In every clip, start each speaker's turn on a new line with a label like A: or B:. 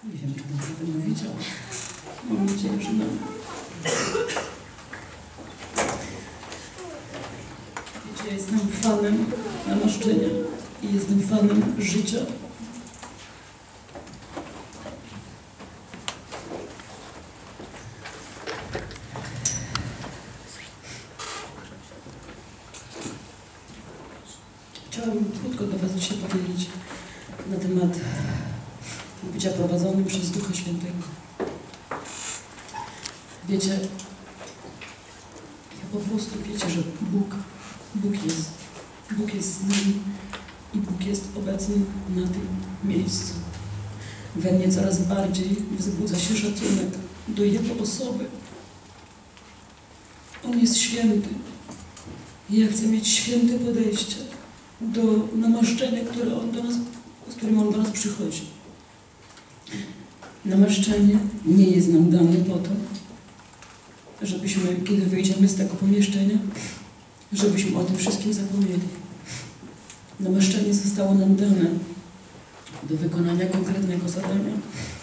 A: Nie wiem, czy dobrze to mówić, ale mam nadzieję, że mam. Wiecie, ja jestem fanem namaszczenia i jestem fanem życia. Chciałabym krótko do Was dzisiaj powiedzieć na temat bycia prowadzonym przez Ducha Świętego. Wiecie, ja po prostu wiecie, że Bóg jest z nami i Bóg jest obecny na tym miejscu. We mnie coraz bardziej wzbudza się szacunek do Jego osoby. On jest święty i ja chcę mieć święte podejście do namaszczenia, z którym On do nas przychodzi. Namaszczenie nie jest nam dane po to, żebyśmy, kiedy wyjdziemy z tego pomieszczenia, żebyśmy o tym wszystkim zapomnieli. Namaszczenie zostało nam dane do wykonania konkretnego zadania.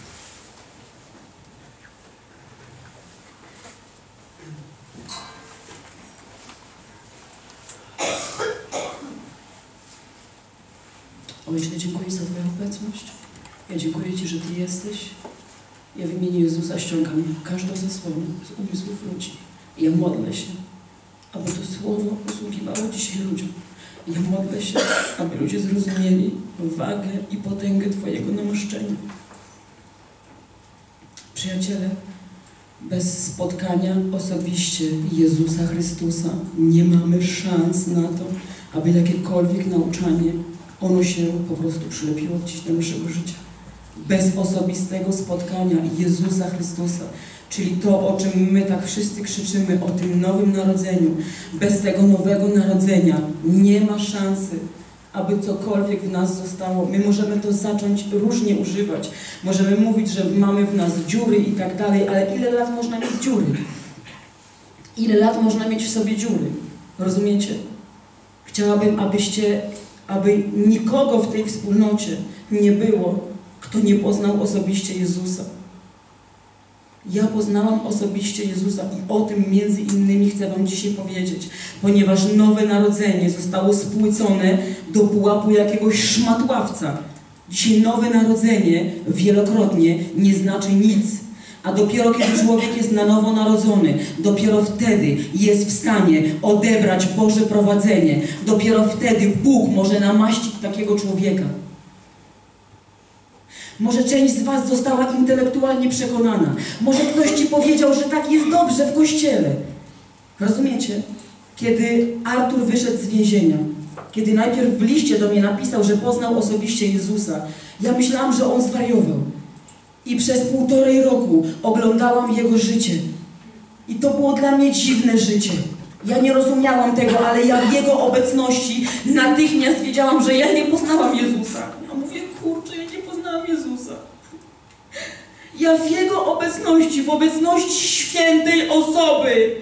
A: Ojcze, dziękuję za Twoją obecność. Ja dziękuję Ci, że Ty jesteś. Ja w imieniu Jezusa ściągam każdą zasłonę z umysłów ludzi. Ja modlę się, aby to słowo usługiwało dzisiaj ludziom. Ja modlę się, aby ludzie zrozumieli wagę i potęgę Twojego namaszczenia. Przyjaciele, bez spotkania osobiście Jezusa Chrystusa nie mamy szans na to, aby jakiekolwiek nauczanie ono się po prostu przylepiło gdzieś do naszego życia. Bez osobistego spotkania Jezusa Chrystusa, czyli to, o czym my tak wszyscy krzyczymy, o tym nowym narodzeniu, bez tego nowego narodzenia nie ma szansy, aby cokolwiek w nas zostało. My możemy to zacząć różnie używać. Możemy mówić, że mamy w nas dziury i tak dalej, ale ile lat można mieć dziury? Ile lat można mieć w sobie dziury? Rozumiecie? Chciałabym, aby nikogo w tej wspólnocie nie było, kto nie poznał osobiście Jezusa. Ja poznałam osobiście Jezusa i o tym między innymi chcę Wam dzisiaj powiedzieć, ponieważ nowe narodzenie zostało spłycone do pułapu jakiegoś szmatławca. Dzisiaj nowe narodzenie wielokrotnie nie znaczy nic, a dopiero kiedy człowiek jest na nowo narodzony, dopiero wtedy jest w stanie odebrać Boże prowadzenie. Dopiero wtedy Bóg może namaścić takiego człowieka. Może część z Was została intelektualnie przekonana. Może ktoś Ci powiedział, że tak jest dobrze w Kościele. Rozumiecie? Kiedy Artur wyszedł z więzienia, kiedy najpierw w liście do mnie napisał, że poznał osobiście Jezusa, ja myślałam, że on zwariował. I przez 1,5 roku oglądałam jego życie. I to było dla mnie dziwne życie. Ja nie rozumiałam tego, ale ja w Jego obecności natychmiast wiedziałam, że ja nie poznałam Jezusa. Ja mówię, kurczę, ja nie poznałam Jezusa. Ja w Jego obecności, w obecności świętej osoby,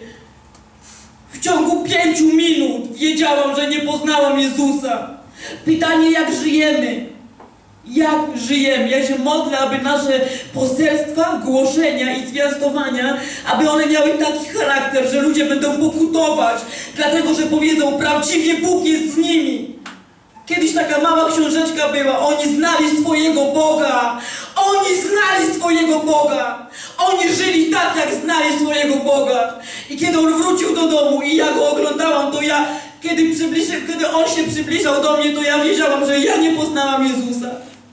A: w ciągu 5 minut wiedziałam, że nie poznałam Jezusa. Pytanie, jak żyjemy? Jak żyjemy? Ja się modlę, aby nasze poselstwa, głoszenia i zwiastowania, aby one miały taki charakter, że ludzie będą pokutować, dlatego że powiedzą, prawdziwie Bóg jest z nimi. Kiedyś taka mała książeczka była, oni znali swojego Boga. Oni znali swojego Boga. Oni żyli tak, jak znali swojego Boga. I kiedy on wrócił do domu i ja go oglądałam, to ja, kiedy on się przybliżał do mnie, to ja wiedziałam, że ja nie poznałam Jezusa.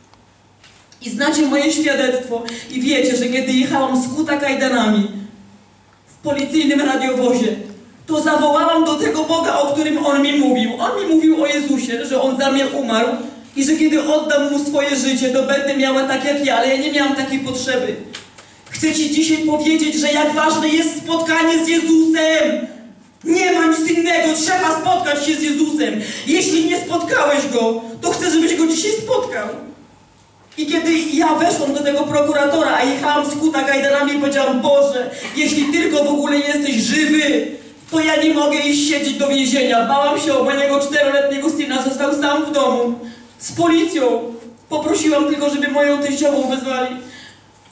A: I znacie moje świadectwo i wiecie, że kiedy jechałam skuta kajdanami w policyjnym radiowozie, to zawołałam do tego Boga, o którym On mi mówił. On mi mówił o Jezusie, że On za mnie umarł i że kiedy oddam Mu swoje życie, to będę miała tak jak ja, ale ja nie miałam takiej potrzeby. Chcę Ci dzisiaj powiedzieć, że jak ważne jest spotkanie z Jezusem. Nie ma nic innego, trzeba spotkać się z Jezusem. Jeśli nie spotkałeś Go, to chcę, żebyś Go dzisiaj spotkał. I kiedy ja weszłam do tego prokuratora, a jechałam skuta kajdanami i powiedziałam, Boże, jeśli tylko w ogóle jesteś żywy, to ja nie mogę iść siedzieć do więzienia. Bałam się o mojego 4-letniego syna, został sam w domu z policją. Poprosiłam tylko, żeby moją teściową wezwali.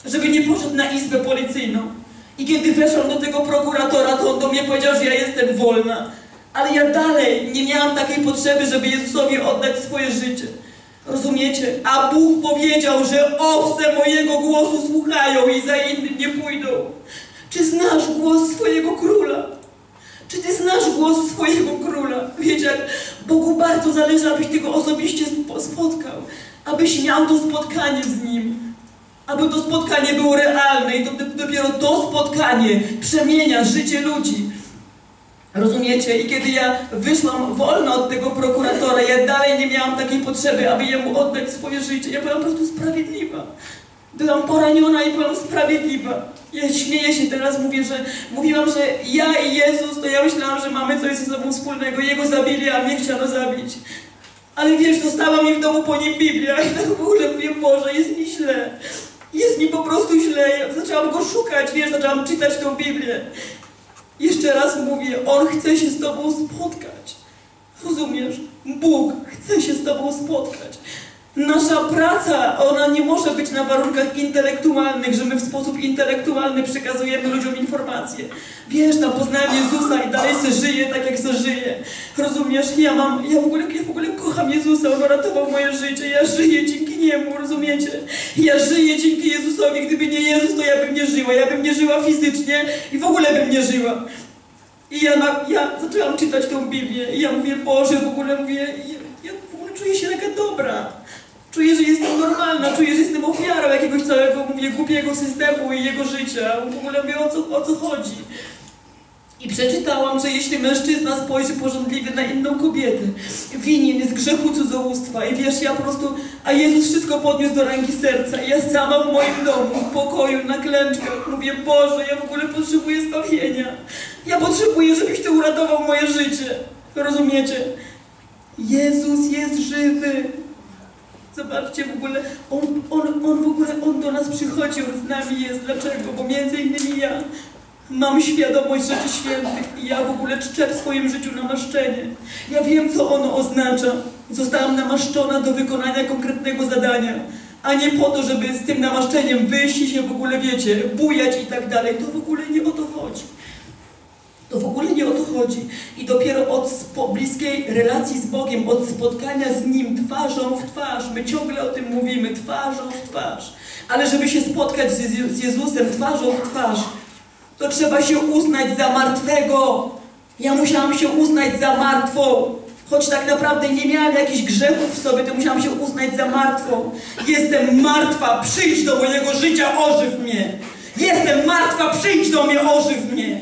B: żeby nie poszedł na izbę policyjną. I kiedy weszłam do tego prokuratora, to on do mnie powiedział, że ja jestem wolna. Ale ja dalej nie miałam takiej potrzeby, żeby Jezusowi oddać swoje życie. Rozumiecie? A Bóg powiedział, że owce mojego głosu słuchają i za innym nie pójdą. Czy znasz głos swojego króla? Czy ty znasz głos swojego króla? Wiecie, jak Bogu bardzo zależy, abyś tego osobiście spotkał. Abyś miał to spotkanie z Nim. Aby to spotkanie było realne i dopiero to spotkanie przemienia życie ludzi. Rozumiecie? I kiedy ja wyszłam wolna od tego prokuratora, ja dalej nie miałam takiej potrzeby, aby jemu oddać swoje życie. Ja byłam po prostu sprawiedliwa. Byłam poraniona i byłam sprawiedliwa. Ja śmieję się teraz, mówiłam, że ja i Jezus, to ja myślałam, że mamy coś ze sobą wspólnego. Jego zabili, a mnie chciano zabić. Ale wiesz, została mi w domu po nim Biblia i tak w ogóle mówię, Boże, jest mi źle. Jest mi po prostu źle. Ja zaczęłam go szukać, wiesz, zaczęłam czytać tą Biblię. Jeszcze raz mówię, On chce się z Tobą spotkać. Rozumiesz? Bóg chce się z Tobą spotkać. Nasza praca, ona nie może być na warunkach intelektualnych, że my w sposób intelektualny przekazujemy ludziom informacje. Wiesz, tam poznałem Jezusa i dalej se żyję tak, jak se żyję. Rozumiesz? Ja w ogóle kocham Jezusa, On uratował moje życie. Ja żyję dzięki Niemu, rozumiecie? Ja żyję dzięki Jezusowi. Gdyby nie Jezus, to ja bym nie żyła. Ja bym nie żyła fizycznie i w ogóle bym nie żyła. I ja zaczęłam czytać tą Biblię i ja mówię, Boże, w ogóle ja w ogóle czuję się taka dobra. Czuję, że jestem normalna, czuję, że jestem ofiarą jakiegoś całego, głupiego systemu i jego życia. W ogóle mówię, o co chodzi. I przeczytałam, że jeśli mężczyzna spojrzy pożądliwie na inną kobietę, winien jest grzechu cudzołóstwa. I wiesz, ja po prostu, a Jezus wszystko podniósł do rangi serca. I ja sama w moim domu, w pokoju, na klęczkach mówię, Boże, ja w ogóle potrzebuję zbawienia. Ja potrzebuję, żebyś Ty uratował moje życie. Rozumiecie? Jezus jest żywy. Zobaczcie, w ogóle On do nas przychodzi, On z nami jest. Dlaczego? Bo między innymi ja mam świadomość rzeczy świętych i ja w ogóle czczę w swoim życiu namaszczenie. Ja wiem, co ono oznacza. Zostałam namaszczona do wykonania konkretnego zadania, a nie po to, żeby z tym namaszczeniem wyjść i się w ogóle, wiecie, bujać i tak dalej. To w ogóle nie o to chodzi. To w ogóle nie o to chodzi. I dopiero od bliskiej relacji z Bogiem, od spotkania z Nim twarzą w twarz, my ciągle o tym mówimy, twarzą w twarz, ale żeby się spotkać z Jezusem twarzą w twarz, to trzeba się uznać za martwego. Ja musiałam się uznać za martwą. Choć tak naprawdę nie miałam jakichś grzechów w sobie, to musiałam się uznać za martwą. Jestem martwa, przyjdź do mojego życia, ożyw mnie. Jestem martwa, przyjdź do mnie, ożyw mnie.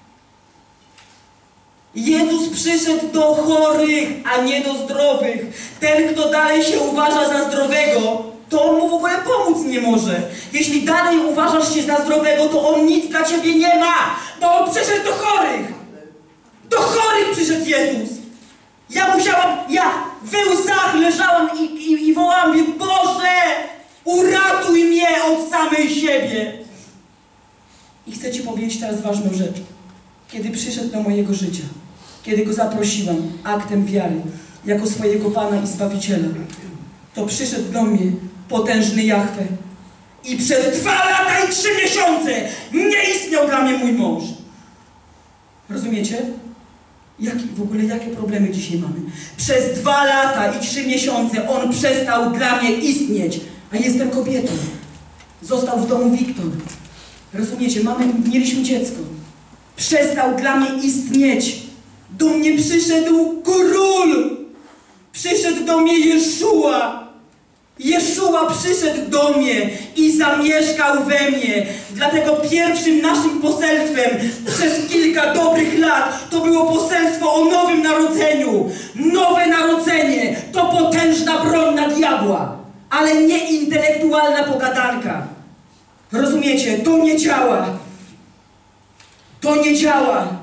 B: Jezus przyszedł do chorych, a nie do zdrowych. Ten, kto dalej się uważa za zdrowego, to On mu w ogóle pomóc nie może. Jeśli dalej uważasz się za zdrowego, to On nic dla ciebie nie ma, bo On przyszedł do chorych. Do chorych przyszedł Jezus. Ja we łzach leżałam i wołałam, mówię, Boże, uratuj mnie od samej siebie. I chcę Ci powiedzieć teraz ważną rzecz. Kiedy przyszedł do mojego życia, kiedy Go zaprosiłam aktem wiary, jako swojego Pana i Zbawiciela, to przyszedł do mnie potężny Jahwe. I przez 2 lata i 3 miesiące nie istniał dla mnie mój mąż. Rozumiecie? Jakie problemy dzisiaj mamy? Przez 2 lata i 3 miesiące On przestał dla mnie istnieć, a jestem kobietą. Został w domu Wiktor. Rozumiecie? Mieliśmy dziecko. Przestał dla mnie istnieć. Do mnie przyszedł Król. Przyszedł do mnie Jeszua. Jeszua przyszedł do mnie i zamieszkał we mnie. Dlatego pierwszym naszym poselstwem przez kilka dobrych lat to było poselstwo o nowym narodzeniu. Nowe narodzenie to potężna broń na diabła, ale nie intelektualna pogadanka. Rozumiecie? To nie działa. To nie działa.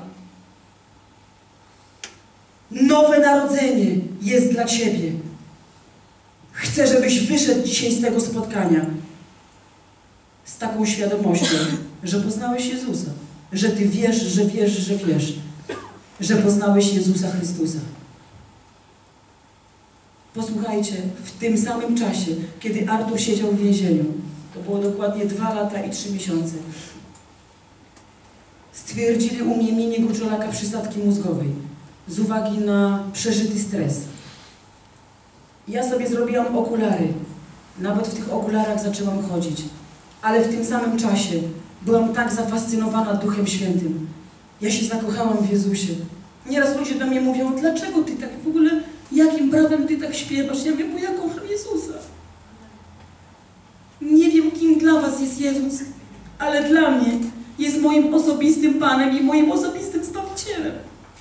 B: Nowe narodzenie jest dla ciebie. Chcę, żebyś wyszedł dzisiaj z tego spotkania z taką świadomością, że poznałeś Jezusa, że ty wiesz, że poznałeś Jezusa Chrystusa. Posłuchajcie, w tym samym czasie, kiedy Artur siedział w więzieniu,
A: To było dokładnie 2 lata i 3 miesiące. Stwierdzili u mnie mienie gruczołaka przysadki mózgowej z uwagi na przeżyty stres. Ja sobie zrobiłam okulary. Nawet w tych okularach zaczęłam chodzić. Ale w tym samym czasie byłam tak zafascynowana Duchem Świętym. Ja się zakochałam w Jezusie. Nieraz ludzie do mnie mówią, dlaczego ty tak w ogóle, jakim prawem ty tak śpiewasz? Ja mówię, bo ja kocham Jezusa. Nie wiem, kim dla was jest Jezus, ale dla mnie jest moim osobistym Panem i moim osobistym Zbawicielem.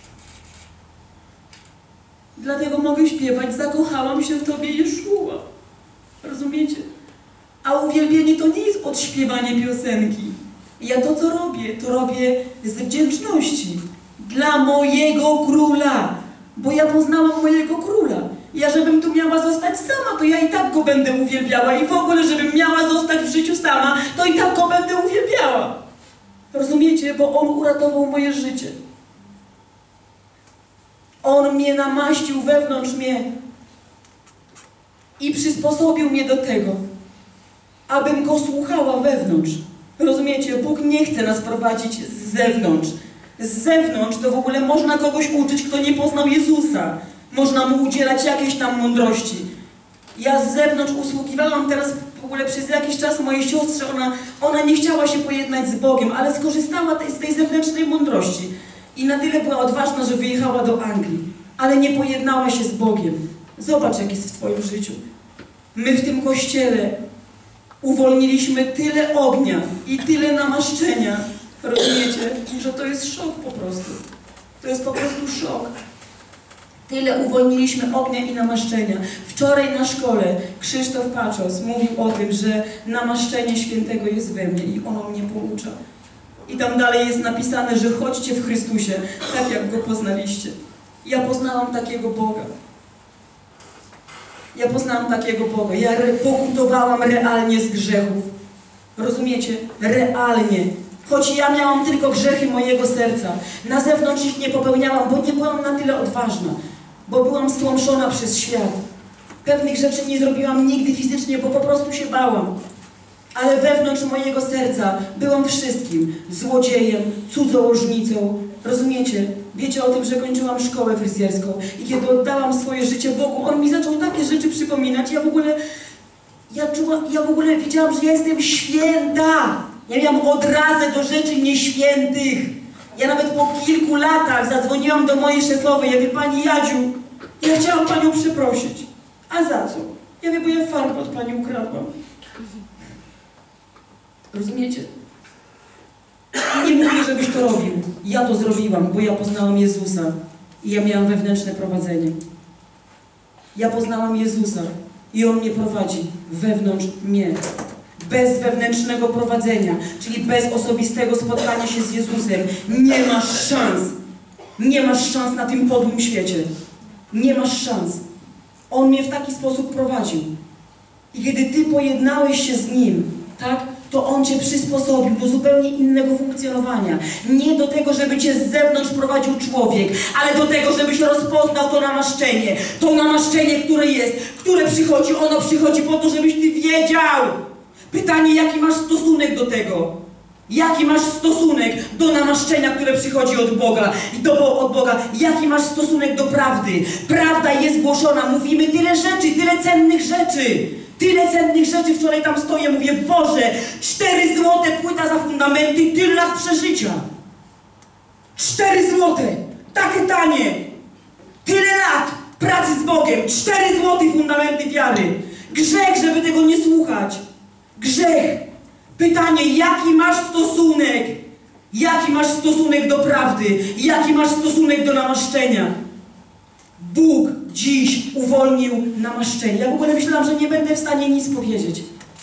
A: Dlatego mogę śpiewać, zakochałam się w Tobie, Jeszua. Rozumiecie? A uwielbienie to nie jest odśpiewanie piosenki. Ja to, co robię z wdzięczności dla mojego Króla, bo ja poznałam mojego Króla. Ja, żebym tu miała zostać sama, to ja i tak Go będę uwielbiała. I w ogóle, żebym miała zostać w życiu sama, to i tak Go będę uwielbiała. Rozumiecie? Bo On uratował moje życie. On mnie namaścił wewnątrz mnie i przysposobił mnie do tego, abym Go słuchała wewnątrz. Rozumiecie? Bóg nie chce nas prowadzić z zewnątrz. Z zewnątrz to w ogóle można kogoś uczyć, kto nie poznał Jezusa. Można mu udzielać jakiejś tam mądrości. Ja z zewnątrz usługiwałam teraz w ogóle przez jakiś czas mojej siostrze. Ona nie chciała się pojednać z Bogiem, ale skorzystała z tej zewnętrznej mądrości. I na tyle była odważna, że wyjechała do Anglii. Ale nie pojednała się z Bogiem. Zobacz, jak jest w Twoim życiu. My w tym kościele uwolniliśmy tyle ognia i tyle namaszczenia. Rozumiecie? Że to jest szok po prostu. To jest po prostu szok. Tyle uwolniliśmy ognia i namaszczenia. Wczoraj na szkole Krzysztof Paczos mówił o tym, że namaszczenie świętego jest we mnie i ono mnie poucza. I tam dalej jest napisane, że chodźcie w Chrystusie, tak jak Go poznaliście. Ja poznałam takiego Boga. Ja poznałam takiego Boga. Ja pokutowałam realnie z grzechów. Rozumiecie? Realnie. Choć ja miałam tylko grzechy mojego serca. Na zewnątrz ich nie popełniałam, bo nie byłam na tyle odważna. Bo byłam stłamszona przez świat. Pewnych rzeczy nie zrobiłam nigdy fizycznie, bo po prostu się bałam. Ale wewnątrz mojego serca byłam wszystkim. Złodziejem, cudzołożnicą. Rozumiecie? Wiecie o tym, że kończyłam szkołę fryzjerską. I kiedy oddałam swoje życie Bogu, On mi zaczął takie rzeczy przypominać. Ja w ogóle wiedziałam, że ja jestem święta. Ja miałam odrazę do rzeczy nieświętych. Ja nawet po kilku latach zadzwoniłam do mojej szefowej. Ja mówię, Pani Jadziu, ja chciałam Panią przeprosić. A za co? Ja mówię, bo ja farbę od Pani ukradłam. Rozumiecie? Nie mówię, żebyś to robił. Ja to zrobiłam, bo ja poznałam Jezusa. I ja miałam wewnętrzne prowadzenie. Ja poznałam Jezusa. I On mnie prowadzi wewnątrz mnie. Bez wewnętrznego prowadzenia, czyli bez osobistego spotkania się z Jezusem, nie masz szans. Nie masz szans na tym podłym świecie. Nie masz szans. On mnie w taki sposób prowadził. I kiedy Ty pojednałeś się z Nim, tak, to On Cię przysposobił do zupełnie innego funkcjonowania. Nie do tego, żeby Cię z zewnątrz prowadził człowiek, ale do tego, żebyś rozpoznał to namaszczenie. To namaszczenie, które jest, które przychodzi, ono przychodzi po to, żebyś Ty wiedział. Pytanie, jaki masz stosunek do tego? Jaki masz stosunek do namaszczenia, które przychodzi od Boga? Od Boga. Jaki masz stosunek do prawdy? Prawda jest głoszona. Mówimy tyle rzeczy, tyle cennych rzeczy. Tyle cennych rzeczy. Wczoraj tam stoję, mówię, Boże, 4 złote płyta za fundamenty, tyle lat przeżycia. 4 złote. Takie tanie. Tyle lat pracy z Bogiem. 4 złote fundamenty wiary. Grzech, żeby tego nie słuchać. Grzech. Pytanie, jaki masz stosunek? Jaki masz stosunek do prawdy? Jaki masz stosunek do namaszczenia? Bóg dziś uwolnił namaszczenie. Ja w ogóle myślałam, że nie będę w stanie nic powiedzieć.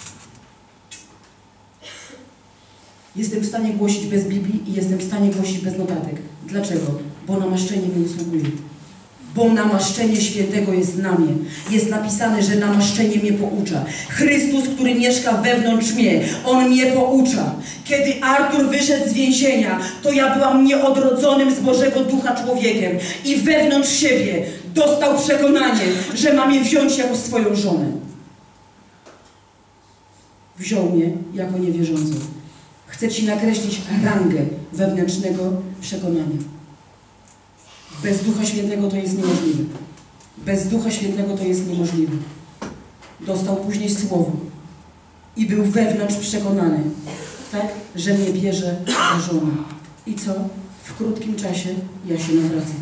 A: Jestem w stanie głosić bez Biblii i jestem w stanie głosić bez notatek. Dlaczego? Bo namaszczenie mi usługuje. Bo namaszczenie świętego jest na mnie. Jest napisane, że namaszczenie mnie poucza. Chrystus, który mieszka wewnątrz mnie, On mnie poucza. Kiedy Artur wyszedł z więzienia, to ja byłam nieodrodzonym z Bożego Ducha człowiekiem. I wewnątrz siebie dostał przekonanie, że mam je wziąć jako swoją żonę. Wziął mnie jako niewierzącą. Chce ci nakreślić rangę wewnętrznego przekonania. Bez Ducha Świętego to jest niemożliwe. Bez Ducha Świętego to jest niemożliwe. Dostał później słowo i był wewnątrz przekonany, tak, że mnie bierze za żonę. I co? W krótkim czasie ja się nawracam.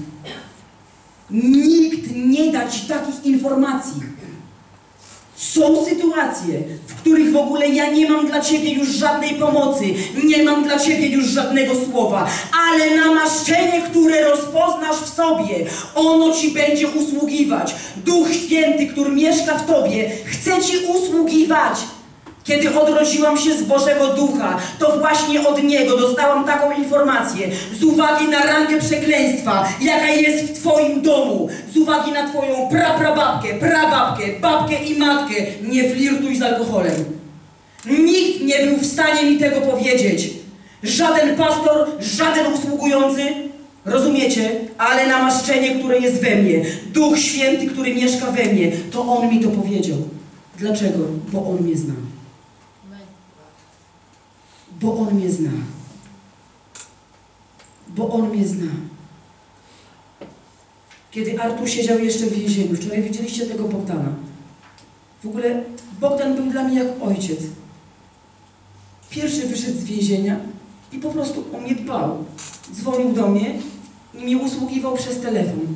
A: Nikt nie da ci takich informacji. Są sytuacje, w których w ogóle ja nie mam dla ciebie już żadnej pomocy, nie mam dla ciebie już żadnego słowa, ale namaszczenie, które rozpoznasz w sobie, ono ci będzie usługiwać. Duch Święty, który mieszka w tobie, chce ci usługiwać. Kiedy odrodziłam się z Bożego Ducha, to właśnie od Niego dostałam taką informację z uwagi na rangę przekleństwa, jaka jest w twoim domu, z uwagi na twoją praprababkę, prababkę, babkę i matkę. Nie flirtuj z alkoholem. Nikt nie był w stanie mi tego powiedzieć. Żaden pastor, żaden usługujący. Rozumiecie? Ale namaszczenie, które jest we mnie, Duch Święty, który mieszka we mnie, to On mi to powiedział. Dlaczego? Bo On mnie zna. Bo On mnie zna. Bo On mnie zna. Kiedy Artur siedział jeszcze w więzieniu, wczoraj widzieliście tego Bogdana. W ogóle Bogdan był dla mnie jak ojciec. Pierwszy wyszedł z więzienia i po prostu o mnie dbał. Dzwonił do mnie i mnie usługiwał przez telefon.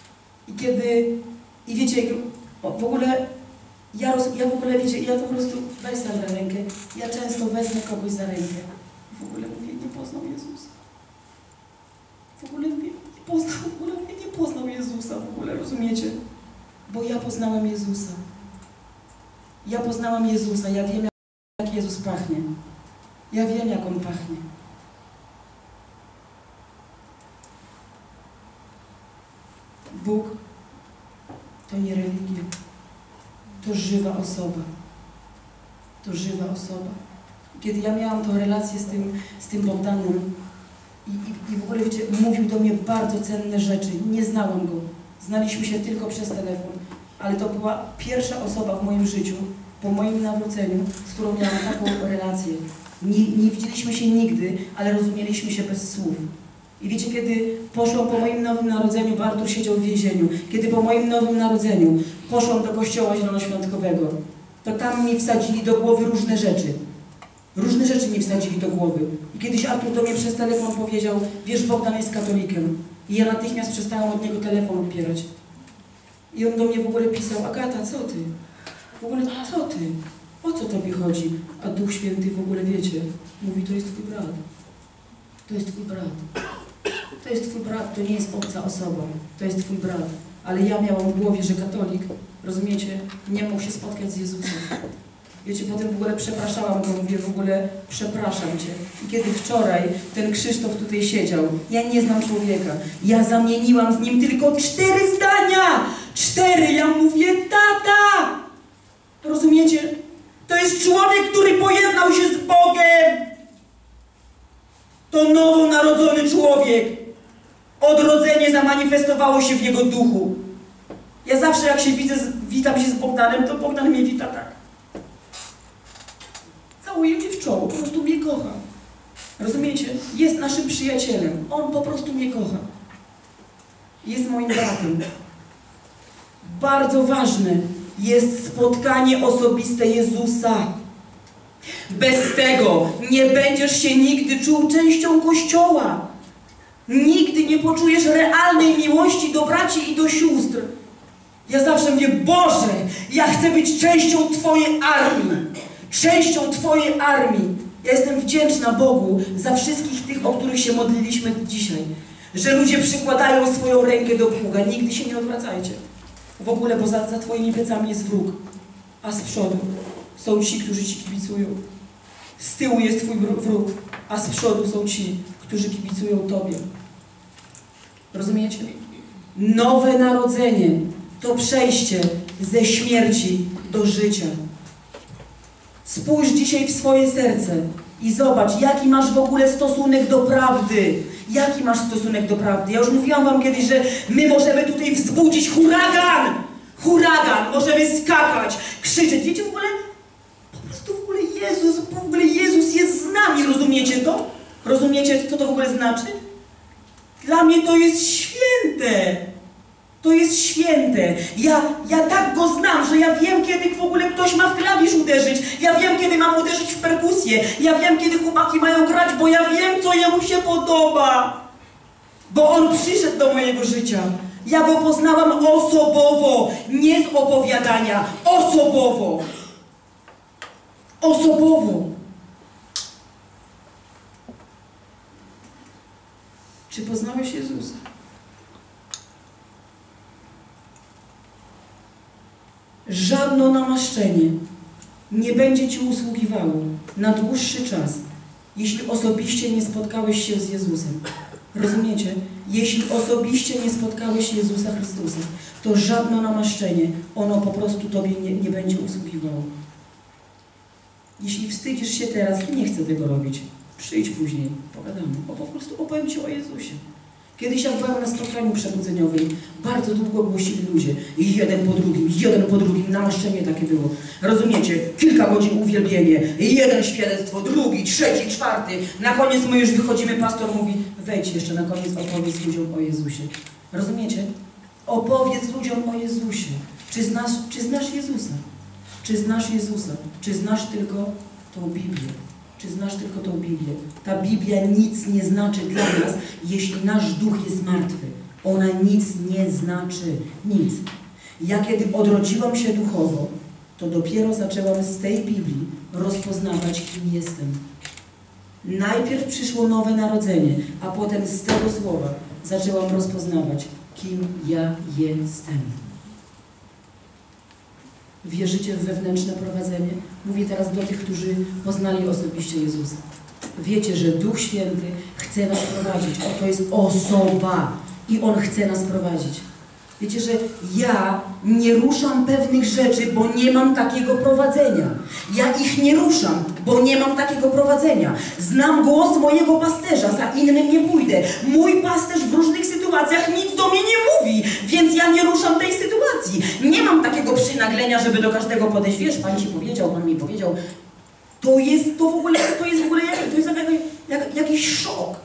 A: I wiecie, w ogóle ja w ogóle, wiecie, ja to po prostu weź sam za rękę. Ja często wezmę kogoś za rękę. W ogóle mówię, nie poznał Jezusa. W ogóle mówię, nie poznał Jezusa, w ogóle, rozumiecie? Bo ja poznałem Jezusa. Ja poznałam Jezusa, ja wiem, jak Jezus pachnie. Ja wiem, jak On pachnie. Bóg to nie religia. To żywa osoba. To żywa osoba. Kiedy ja miałam tą relację z tym Bogdanem i w ogóle, wiecie, mówił do mnie bardzo cenne rzeczy. Nie znałam go. Znaliśmy się tylko przez telefon. Ale to była pierwsza osoba w moim życiu, po moim nawróceniu, z którą miałam taką relację. Nie widzieliśmy się nigdy, ale rozumieliśmy się bez słów. I wiecie, kiedy poszłam po moim nowym narodzeniu, bo Artur siedział w więzieniu, kiedy po moim nowym narodzeniu poszłam do kościoła zielonoświątkowego, to tam mi wsadzili do głowy różne rzeczy. Różne rzeczy mi wsadzili do głowy. I kiedyś Artur do mnie przez telefon powiedział, wiesz, Bogdan jest katolikiem. I ja natychmiast przestałam od niego telefon odbierać. I on do mnie w ogóle pisał, Agata, co ty? W ogóle, co ty? O co tobie chodzi? A Duch Święty w ogóle, wiecie, mówi, to jest twój brat. To jest twój brat. To jest twój brat, to nie jest obca osoba. To jest twój brat. Ale ja miałam w głowie, że katolik, rozumiecie, nie mógł się spotkać z Jezusem. Wiecie, potem w ogóle przepraszałam go, mówię, w ogóle przepraszam Cię. I kiedy wczoraj ten Krzysztof tutaj siedział, ja nie znam człowieka, ja zamieniłam z nim tylko 4 zdania! 4! Ja mówię, tata! Rozumiecie? To jest człowiek, który pojednał się z Bogiem! To nowonarodzony człowiek. Odrodzenie zamanifestowało się w jego duchu. Ja zawsze jak się widzę, witam się z Bogdanem, to Bogdan mnie wita tak. Całuje mnie w czoło, po prostu mnie kocha. Rozumiecie? Jest naszym przyjacielem. On po prostu mnie kocha. Jest moim bratem. Bardzo ważne jest spotkanie osobiste Jezusa. Bez tego nie będziesz się nigdy czuł częścią Kościoła. Nigdy nie poczujesz realnej miłości do braci i do sióstr. Ja zawsze mówię, Boże, ja chcę być częścią Twojej armii. Częścią Twojej armii. Ja jestem wdzięczna Bogu za wszystkich tych, o których się modliliśmy dzisiaj. Że ludzie przykładają swoją rękę do pługa. Nigdy się nie odwracajcie. W ogóle, bo za Twoimi plecami jest wróg. A z przodu są ci, którzy Ci kibicują. Z tyłu jest Twój wróg, a z przodu są ci, którzy kibicują Tobie. Rozumiecie? Nowe narodzenie to przejście ze śmierci do życia. Spójrz dzisiaj w swoje serce i zobacz, jaki masz w ogóle stosunek do prawdy. Jaki masz stosunek do prawdy? Ja już mówiłam Wam kiedyś, że my możemy tutaj wzbudzić huragan! Huragan! Możemy skakać, krzyczeć. Wiecie, w ogóle, po prostu w ogóle Jezus, w ogóle Jezus jest z nami, rozumiecie to? Rozumiecie, co to w ogóle znaczy? Dla mnie to jest święte. To jest święte. Ja tak Go znam, że ja wiem, kiedy w ogóle ktoś ma w klawisz uderzyć. Ja wiem, kiedy mam uderzyć w perkusję. Ja wiem, kiedy chłopaki mają grać, bo ja wiem, co Jemu się podoba. Bo On przyszedł do mojego życia. Ja Go poznałam osobowo, nie z opowiadania. Osobowo. Osobowo. Czy poznałeś Jezusa? Żadne namaszczenie nie będzie Ci usługiwało na dłuższy czas, jeśli osobiście nie spotkałeś się z Jezusem. Rozumiecie? Jeśli osobiście nie spotkałeś Jezusa Chrystusa, to żadne namaszczenie, ono po prostu Tobie nie będzie usługiwało. Jeśli wstydzisz się teraz, nie chcę tego robić, przyjdź później, pogadamy, bo po prostu opowiem Ci o Jezusie. Kiedyś jak byłam na spotkaniu przebudzeniowym, bardzo długo głosili ludzie. I jeden po drugim, namaszczenie takie było. Rozumiecie? Kilka godzin uwielbienie, jeden świadectwo, drugi, trzeci, czwarty. Na koniec my już wychodzimy, pastor mówi, wejdź jeszcze na koniec, opowiedz ludziom o Jezusie. Rozumiecie? Opowiedz ludziom o Jezusie. Czy znasz Jezusa? Czy znasz Jezusa? Czy znasz tylko tą Biblię? Czy znasz tylko tą Biblię? Ta Biblia nic nie znaczy dla nas, jeśli nasz duch jest martwy. Ona nic nie znaczy. Nic. Ja kiedy odrodziłam się duchowo, to dopiero zaczęłam z tej Biblii rozpoznawać, kim jestem. Najpierw przyszło nowe narodzenie, a potem z tego słowa zaczęłam rozpoznawać, kim ja jestem. Wierzycie w wewnętrzne prowadzenie? Mówię teraz do tych, którzy poznali osobiście Jezusa. Wiecie, że Duch Święty chce nas prowadzić. To jest osoba i On chce nas prowadzić. Wiecie, że ja nie ruszam pewnych rzeczy, bo nie mam takiego prowadzenia. Ja ich nie ruszam, bo nie mam takiego prowadzenia. Znam głos mojego pasterza, za innym nie pójdę. Mój pasterz w różnych sytuacjach nic do mnie nie mówi, więc ja nie ruszam tej sytuacji. Nie mam takiego przynaglenia, żeby do każdego podejść. Wiesz, Pan Ci powiedział, Pan mi powiedział. To jest jakiś szok.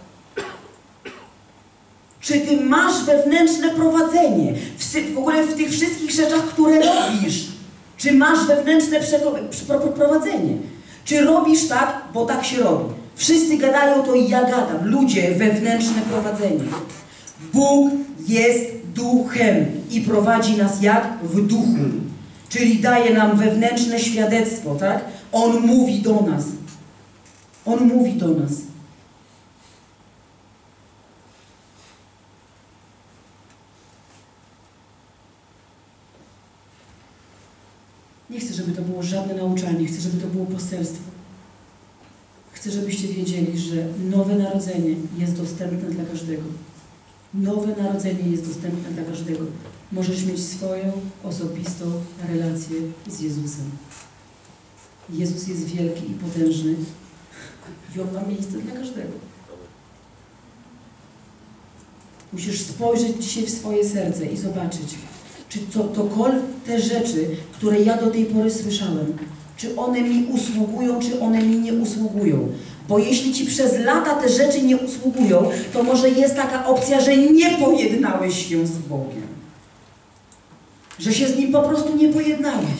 A: Czy Ty masz wewnętrzne prowadzenie w ogóle w tych wszystkich rzeczach, które robisz? Czy masz wewnętrzne prowadzenie? Czy robisz tak, bo tak się robi? Wszyscy gadają, to i ja gadam. Ludzie, wewnętrzne prowadzenie. Bóg jest duchem i prowadzi nas jak w duchu. Czyli daje nam wewnętrzne świadectwo, tak? On mówi do nas. On mówi do nas. Nie chcę, żeby to było żadne nauczanie, chcę, żeby to było poselstwo. Chcę, żebyście wiedzieli, że nowe narodzenie jest dostępne dla każdego. Nowe narodzenie jest dostępne dla każdego. Możesz mieć swoją osobistą relację z Jezusem. Jezus jest wielki i potężny i On ma miejsce dla każdego. Musisz spojrzeć dzisiaj w swoje serce i zobaczyć, czy te rzeczy, które ja do tej pory słyszałem, czy one mi usługują, czy one mi nie usługują. Bo jeśli Ci przez lata te rzeczy nie usługują, to może jest taka opcja, że nie pojednałeś się z Bogiem. Że się z Nim po prostu nie pojednałeś.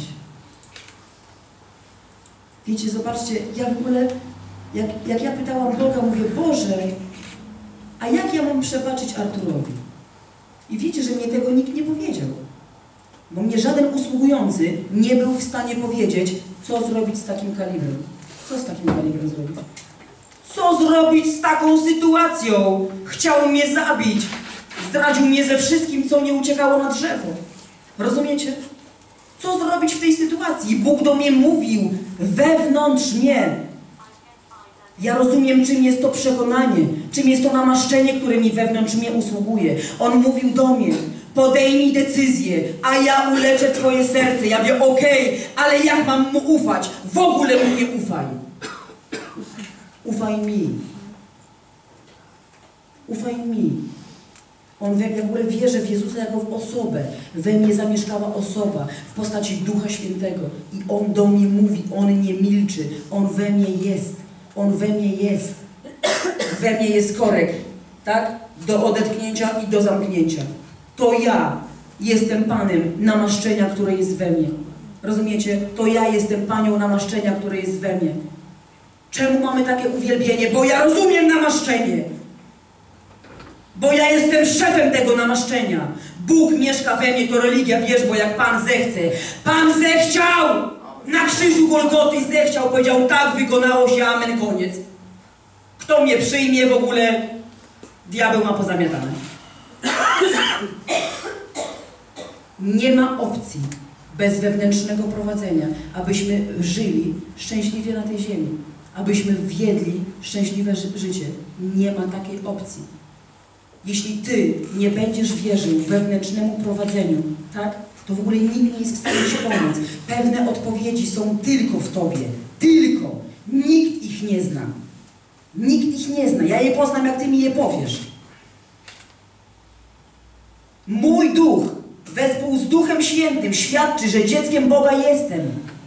A: Wiecie, zobaczcie, ja w ogóle, jak ja pytałam Boga, mówię, Boże, a jak ja mam przebaczyć Arturowi? I wiecie, że mnie tego nikt nie powiedział. Bo mnie żaden usługujący nie był w stanie powiedzieć, co zrobić z takim kalibrem. Co z takim kalibrem zrobić? Co zrobić z taką sytuacją? Chciał mnie zabić. Zdradził mnie ze wszystkim, co nie uciekało na drzewo. Rozumiecie? Co zrobić w tej sytuacji? Bóg do mnie mówił wewnątrz mnie. Ja rozumiem, czym jest to przekonanie, czym jest to namaszczenie, które mi wewnątrz mnie usługuje. On mówił do mnie, podejmij decyzję, a ja uleczę Twoje serce. Ja mówię, okej, ale jak mam Mu ufać? W ogóle Mu nie ufaj. Ufaj mi. Ufaj mi. Ja w ogóle wierzę w Jezusa jako w osobę. We mnie zamieszkała osoba w postaci Ducha Świętego. I On do mnie mówi, On nie milczy. On we mnie jest. On we mnie jest. We mnie jest korek, tak? Do odetchnięcia i do zamknięcia. To ja jestem Panem namaszczenia, które jest we mnie. Rozumiecie? To ja jestem Panią namaszczenia, które jest we mnie. Czemu mamy takie uwielbienie? Bo ja rozumiem namaszczenie. Bo ja jestem szefem tego namaszczenia. Bóg mieszka we mnie, to religia, wiesz, bo jak Pan zechce. Pan zechciał! Na krzyżu Golgoty zechciał, powiedział, tak, wykonało się, amen, koniec. Kto mnie przyjmie w ogóle, diabeł ma pozamiatane. Nie ma opcji bez wewnętrznego prowadzenia, abyśmy żyli szczęśliwie na tej ziemi. Abyśmy wiedli szczęśliwe życie. Nie ma takiej opcji. Jeśli Ty nie będziesz wierzył wewnętrznemu prowadzeniu, tak, to w ogóle nikt nie jest w stanie Ci pomóc. Pewne odpowiedzi są tylko w Tobie. Tylko. Nikt ich nie zna. Nikt ich nie zna. Ja je poznam, jak Ty mi je powiesz. Mój duch wespół z Duchem Świętym świadczy, że dzieckiem Boga jestem.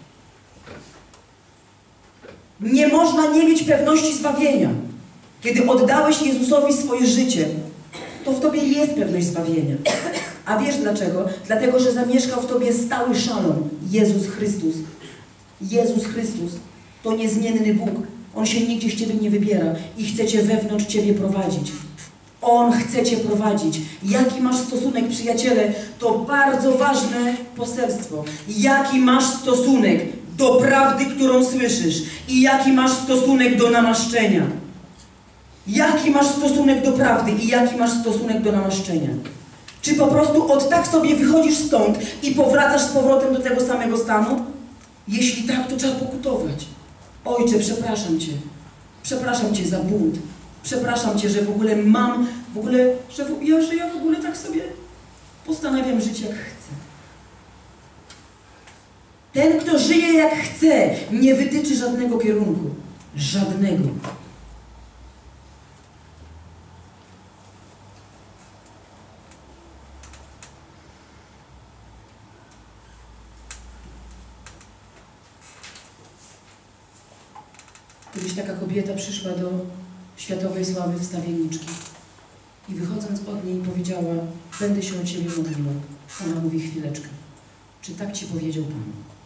A: Nie można nie mieć pewności zbawienia. Kiedy oddałeś Jezusowi swoje życie, to w Tobie jest pewność zbawienia. A wiesz dlaczego? Dlatego, że zamieszkał w Tobie stały szalom. Jezus Chrystus. Jezus Chrystus to niezmienny Bóg. On się nigdzie z Ciebie nie wybiera i chce Cię wewnątrz Ciebie prowadzić. On chce Cię prowadzić. Jaki masz stosunek, przyjaciele? To bardzo ważne poselstwo. Jaki masz stosunek do prawdy, którą słyszysz? I jaki masz stosunek do namaszczenia? Jaki masz stosunek do prawdy i jaki masz stosunek do namaszczenia? Czy po prostu od tak sobie wychodzisz stąd i powracasz z powrotem do tego samego stanu? Jeśli tak, to trzeba pokutować. Ojcze, przepraszam Cię. Przepraszam Cię za bunt. Przepraszam Cię, że w ogóle mam, że ja w ogóle tak sobie postanawiam żyć jak chcę. Ten, kto żyje jak chce, nie wytyczy żadnego kierunku. Żadnego. Kiedyś taka kobieta przyszła do światowej sławy wstawienniczki i wychodząc od niej powiedziała: będę się o Ciebie modliła. Ona mówi: chwileczkę. Czy tak Ci powiedział Pan?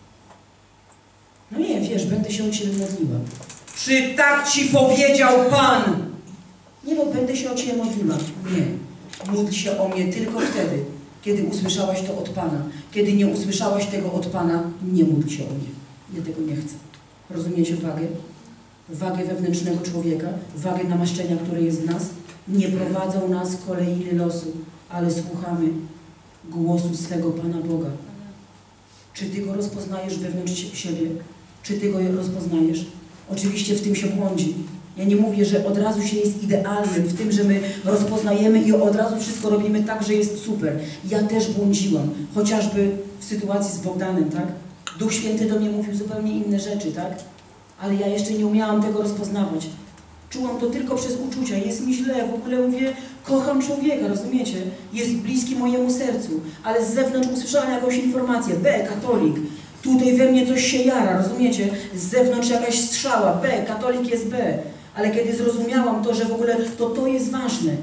A: No nie, wiesz, będę się o Ciebie modliła. Czy tak Ci powiedział Pan? Nie, bo będę się o Ciebie modliła. Nie. Módl się o mnie tylko wtedy, kiedy usłyszałaś to od Pana. Kiedy nie usłyszałaś tego od Pana, nie módl się o mnie. Ja tego nie chcę. Rozumiecie wagę? Wagę wewnętrznego człowieka, wagę namaszczenia, które jest w nas. Nie prowadzą nas kolejny losu, ale słuchamy głosu swego Pana Boga. Czy Ty Go rozpoznajesz wewnątrz siebie? Czy Ty Go rozpoznajesz? Oczywiście w tym się błądzi. Ja nie mówię, że od razu się jest idealnym w tym, że my rozpoznajemy i od razu wszystko robimy tak, że jest super. Ja też błądziłam, chociażby w sytuacji z Bogdanem, tak? Duch Święty do mnie mówił zupełnie inne rzeczy, tak? Ale ja jeszcze nie umiałam tego rozpoznawać. Czułam to tylko przez uczucia. Jest mi źle, w ogóle mówię, kocham człowieka, rozumiecie? Jest bliski mojemu sercu, ale z zewnątrz usłyszałam jakąś informację. Katolik. Tutaj we mnie coś się jara, rozumiecie? Z zewnątrz jakaś strzała. Katolik jest Ale kiedy zrozumiałam to, że w ogóle to jest ważne.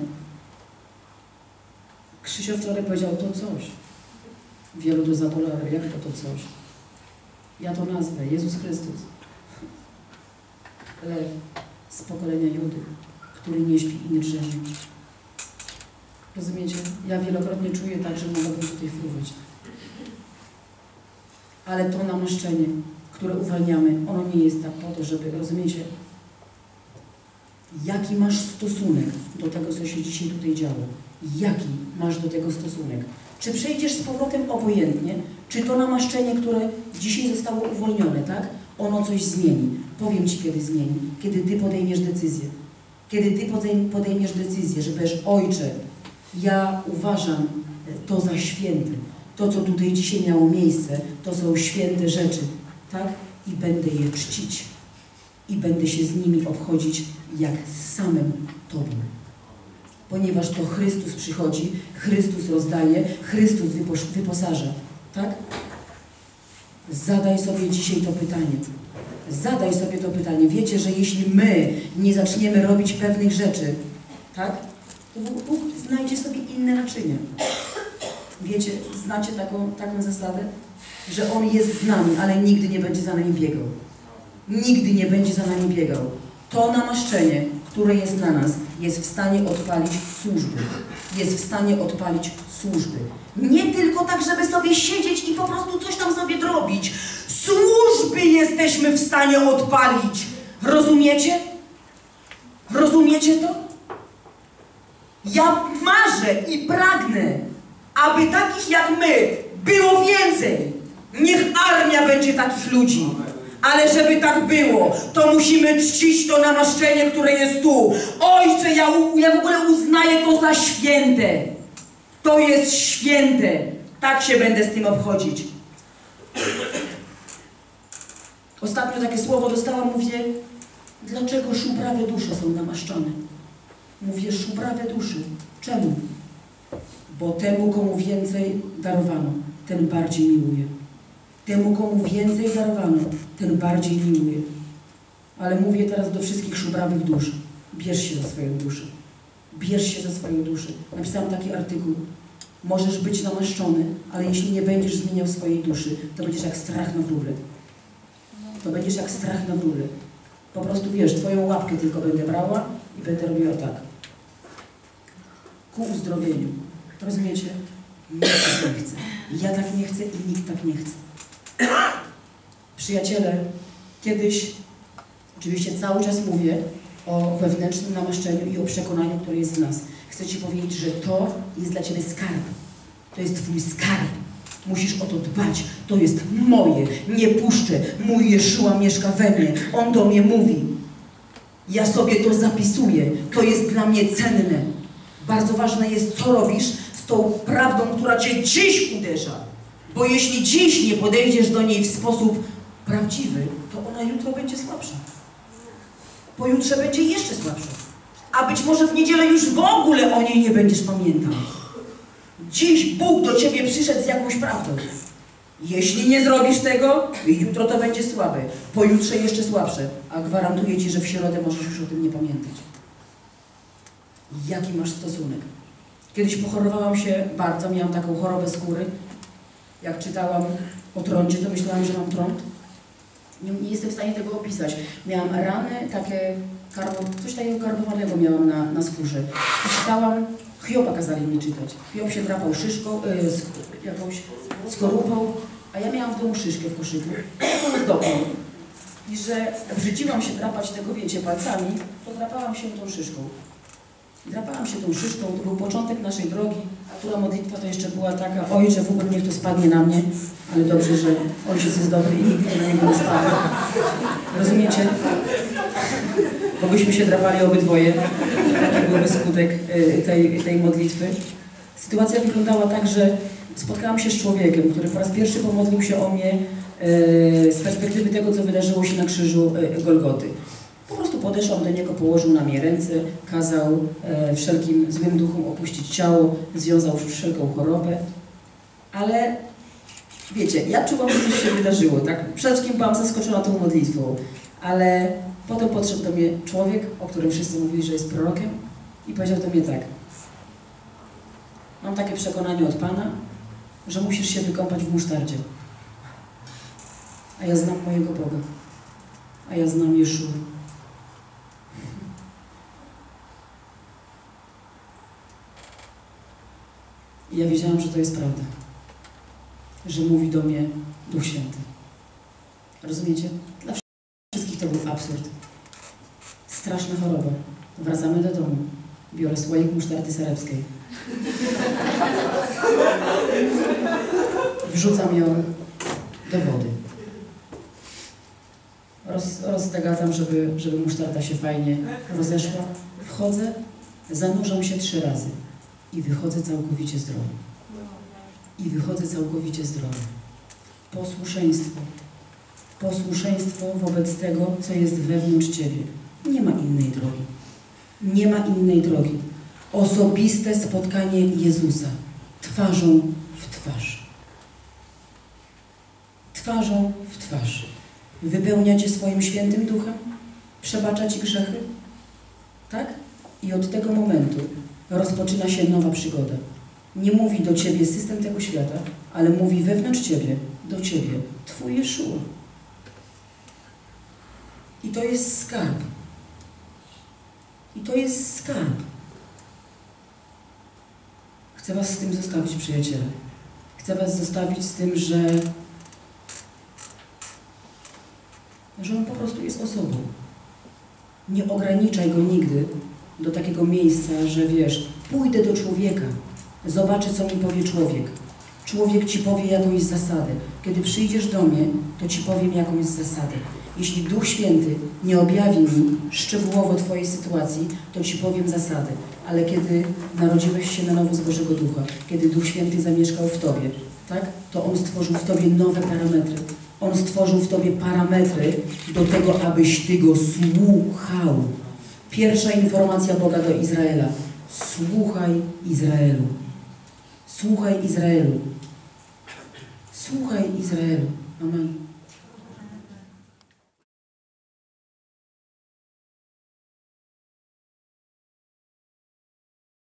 A: Krzysio wczoraj powiedział: to coś. Wielu to za dolary. Jak to coś? Ja to nazwę. Jezus Chrystus. Lew z pokolenia Judy, który nie śpi i nie drzemie. Rozumiecie? Ja wielokrotnie czuję tak, że mogłabym tutaj fruwać. Ale to namaszczenie, które uwalniamy, ono nie jest tak po to, żeby, rozumiecie? Jaki masz stosunek do tego, co się dzisiaj tutaj działo? Jaki masz do tego stosunek? Czy przejdziesz z powrotem obojętnie, czy to namaszczenie, które dzisiaj zostało uwolnione, tak? Ono coś zmieni. Powiem Ci, kiedy zmieni. Kiedy Ty podejmiesz decyzję. Kiedy Ty podejmiesz decyzję, że powiesz: Ojcze, ja uważam to za święte. To, co tutaj dzisiaj miało miejsce, to są święte rzeczy, tak? I będę je czcić. I będę się z nimi obchodzić jak z samym Tobą. ponieważ to Chrystus przychodzi, Chrystus rozdaje, Chrystus wyposaża. Tak? Zadaj sobie dzisiaj to pytanie. Zadaj sobie to pytanie. Wiecie, że jeśli my nie zaczniemy robić pewnych rzeczy, tak? To Bóg znajdzie sobie inne naczynia. Wiecie, znacie taką zasadę? Że On jest z nami, ale nigdy nie będzie za nami biegał. Nigdy nie będzie za nami biegał. To namaszczenie, które jest na nas, jest w stanie odpalić służby. Jest w stanie odpalić służby. Nie tylko tak, żeby sobie siedzieć i po prostu coś tam sobie robić. Służby jesteśmy w stanie odpalić. Rozumiecie? Rozumiecie to? Ja marzę i pragnę, aby takich jak my było więcej. Niech armia będzie takich ludzi. Ale żeby tak było, to musimy czcić to namaszczenie, które jest tu. Ojcze, ja w ogóle uznaję to za święte. To jest święte. Tak się będę z tym obchodzić. Ostatnio takie słowo dostałam, mówię, dlaczego szubrawe dusze są namaszczone? Mówię, szubrawe duszy. Czemu? Bo temu, komu więcej darowano, ten bardziej miłuje. Temu, komu więcej darowano, ten bardziej miłuje. Ale mówię teraz do wszystkich szubrawych dusz. Bierz się za swoją duszę. Bierz się za swoją duszę. Napisałam taki artykuł. Możesz być namaszczony, ale jeśli nie będziesz zmieniał swojej duszy, to będziesz jak strach na wróble. To będziesz jak strach na wróble. Po prostu wiesz, twoją łapkę tylko będę brała i będę robiła tak. Ku uzdrowieniu. Rozumiecie? Nikt tak nie chce. Ja tak nie chcę i nikt tak nie chce. Przyjaciele, kiedyś, oczywiście cały czas mówię o wewnętrznym namaszczeniu i o przekonaniu, które jest w nas. Chcę Ci powiedzieć, że to jest dla Ciebie skarb. To jest Twój skarb. Musisz o to dbać. To jest moje. Nie puszczę. Mój Jeszua mieszka we mnie. On do mnie mówi. Ja sobie to zapisuję. To jest dla mnie cenne. Bardzo ważne jest, co robisz z tą prawdą, która Cię dziś uderza. Bo jeśli dziś nie podejdziesz do niej w sposób prawdziwy, to ona jutro będzie słabsza. Pojutrze będzie jeszcze słabsza. A być może w niedzielę już w ogóle o niej nie będziesz pamiętał. Dziś Bóg do Ciebie przyszedł z jakąś prawdą. Jeśli nie zrobisz tego, jutro to będzie słabe. Pojutrze jeszcze słabsze. A gwarantuję Ci, że w środę możesz już o tym nie pamiętać. Jaki masz stosunek? Kiedyś pochorowałam się bardzo, miałam taką chorobę skóry. Jak czytałam o trądzie, to myślałam, że mam trąd. Nie jestem w stanie tego opisać. Miałam rany, takie coś takiego karbowanego miałam na skórze. I czytałam, Hioba kazali mi czytać. Hiob się drapał szyszką, jakąś skorupą, a ja miałam w domu szyszkę w koszyku, taką zdobną. I że brzydziłam się drapać tego, wiecie, palcami, to drapałam się tą szyszką. Drapałam się tą szyszką, to był początek naszej drogi, a która modlitwa to jeszcze była taka, Ojcze, w ogóle niech to spadnie na mnie, ale dobrze, że Ojciec jest dobry i nigdy na niego nie spadł. Rozumiecie? Bo byśmy się drapali obydwoje. Taki byłby skutek tej modlitwy. Sytuacja wyglądała tak, że spotkałam się z człowiekiem, który po raz pierwszy pomodlił się o mnie z perspektywy tego, co wydarzyło się na krzyżu Golgoty. Po prostu podeszłam do niego, położył na mnie ręce, kazał wszelkim złym duchom opuścić ciało, związał wszelką chorobę. Ale wiecie, ja czułam, że coś się wydarzyło, tak? Przede wszystkim byłam zaskoczona tą modlitwą, ale potem podszedł do mnie człowiek, o którym wszyscy mówili, że jest prorokiem i powiedział do mnie tak: mam takie przekonanie od Pana, że musisz się wykąpać w musztardzie. A ja znam mojego Boga. A ja znam Jeszua. I ja wiedziałam, że to jest prawda. Że mówi do mnie Duch Święty. Rozumiecie? Dla wszystkich to był absurd. Straszna choroba. Wracamy do domu. Biorę słoik musztardy serebskiej. Wrzucam ją do wody. Roztagam, żeby musztarda się fajnie rozeszła. Wchodzę, zanurzam się 3 razy i wychodzę całkowicie zdrowy. I wychodzę całkowicie zdrowy. Posłuszeństwo. Posłuszeństwo wobec tego, co jest wewnątrz Ciebie. Nie ma innej drogi. Nie ma innej drogi. Osobiste spotkanie Jezusa twarzą w twarz. Twarzą w twarz. Wypełnia Cię swoim świętym duchem? Przebacza Ci grzechy? Tak? I od tego momentu rozpoczyna się nowa przygoda. Nie mówi do Ciebie system tego świata, ale mówi wewnątrz Ciebie, do Ciebie, Twój Jeszua. I to jest skarb. I to jest skarb. Chcę Was z tym zostawić, przyjaciele. Chcę Was zostawić z tym, że On po prostu jest osobą. Nie ograniczaj Go nigdy do takiego miejsca, że wiesz, pójdę do człowieka, zobaczę, co mi powie człowiek. Człowiek Ci powie jakąś zasadę. Kiedy przyjdziesz do mnie, to Ci powiem jakąś zasadę. Jeśli Duch Święty nie objawi mi szczegółowo Twojej sytuacji, to Ci powiem zasady. Ale kiedy narodziłeś się na nowo z Bożego Ducha, kiedy Duch Święty zamieszkał w Tobie, tak, to On stworzył w Tobie nowe parametry. On stworzył w Tobie parametry do tego, abyś Ty Go słuchał. Pierwsza informacja Boga do Izraela. Słuchaj Izraelu. Słuchaj Izraelu. Słuchaj Izraelu. Amen.